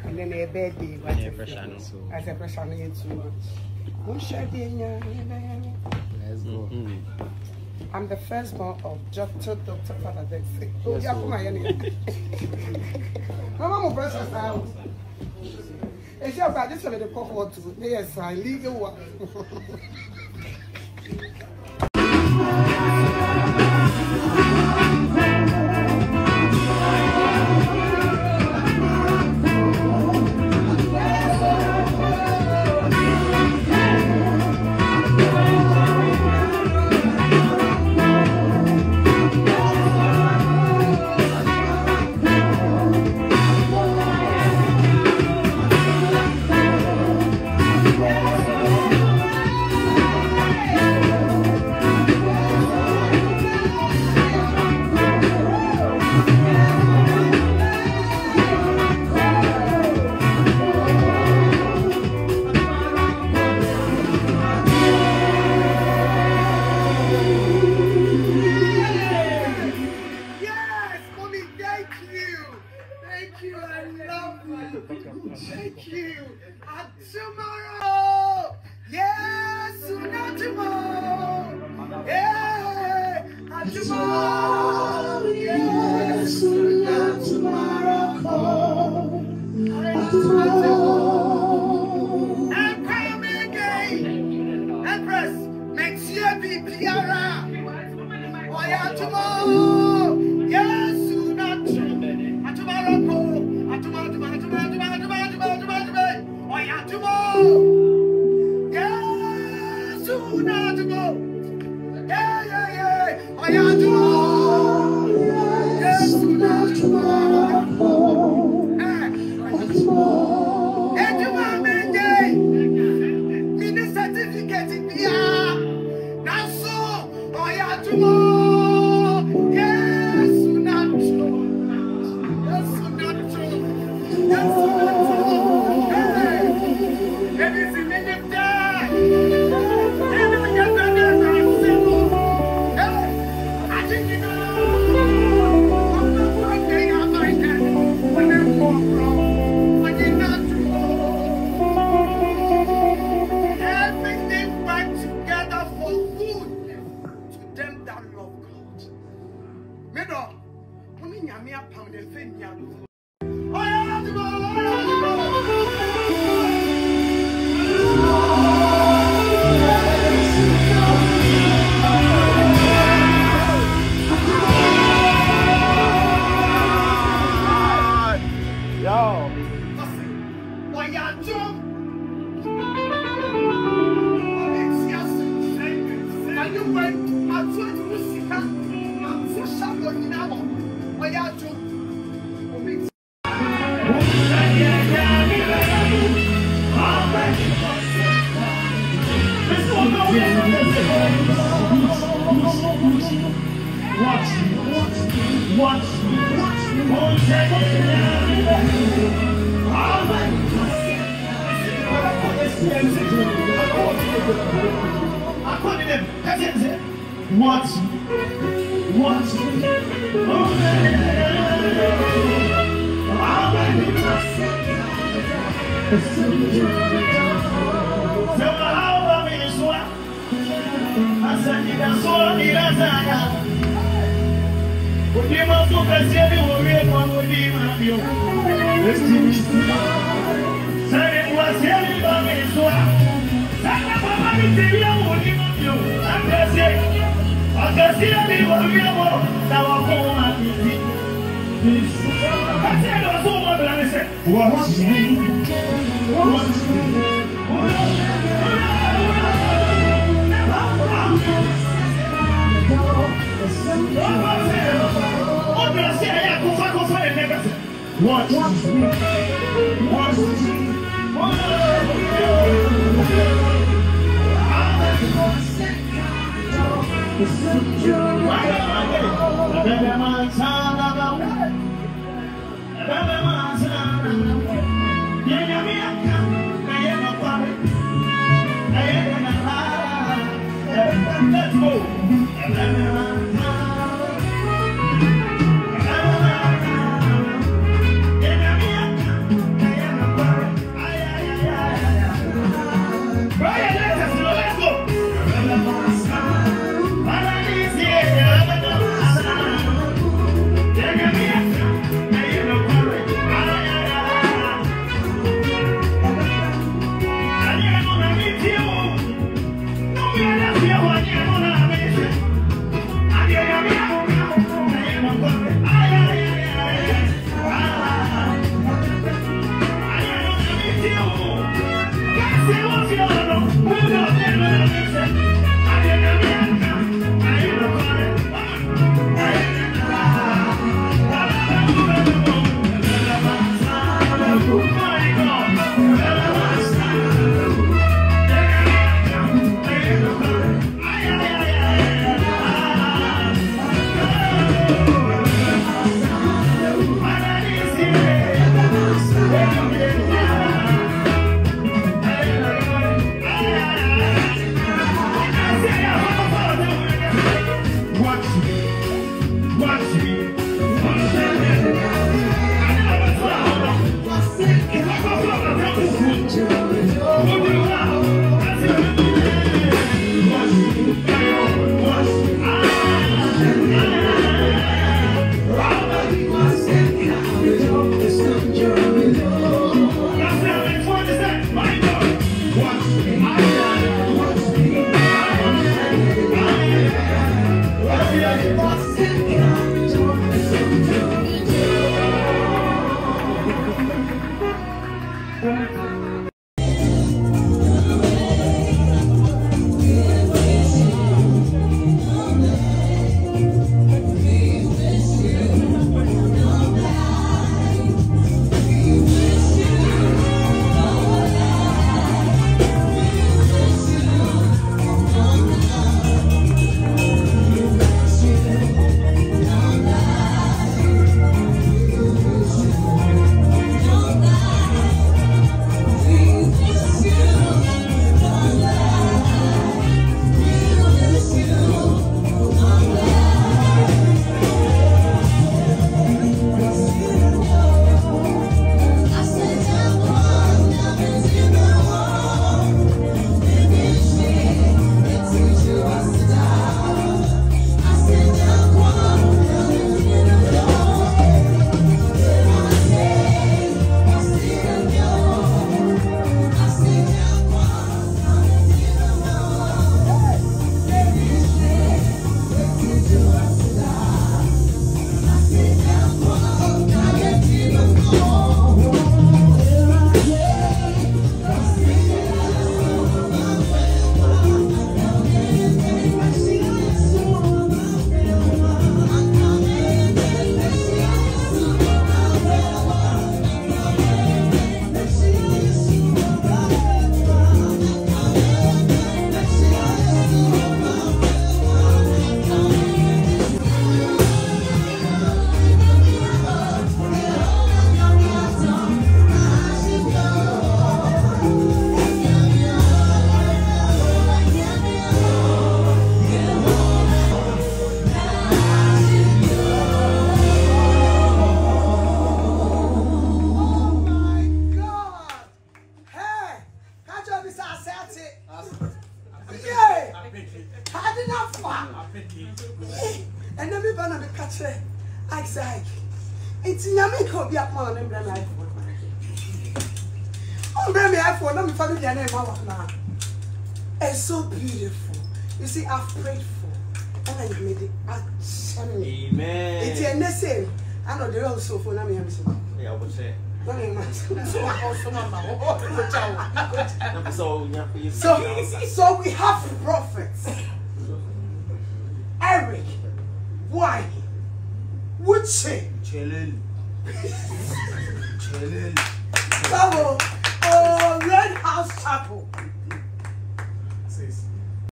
and then a birthday. As a pressure, too much. Let's go. I'm the firstborn of Dr. Father Dexter. Oh, yeah, come on, Mama, precious house. It's your bad. This is the cohort. Yes, I legal one. Thank you. And tomorrow, yes, not tomorrow. Yeah, and tomorrow, yes, not tomorrow. And tomorrow, I'm coming again. Empress, next year be Piara. Oh yeah, tomorrow, yes, not tomorrow. And tomorrow. Oh yeah, tomorrow. Yeah, soon tomorrow. Yeah. Oh yeah, tomorrow. Yeah, soon tomorrow. Hey, tomorrow, Monday. Mini certificate in here. Now so, oh yeah, tomorrow. Yeah, soon tomorrow. Yeah, soon tomorrow. Yeah, soon And then we ban on the catcher. I say, it's Yamiko be a man and bring my phone. Oh, bring me iPhone. Let me find your name out now. It's so beautiful. You see, I've prayed for, and I made it actually. Amen. It's your name. I know they're also for me. Yeah, I would say. So we have prophets. Eric, why? Wuchi, Chilling. Oh, Red House Chapel.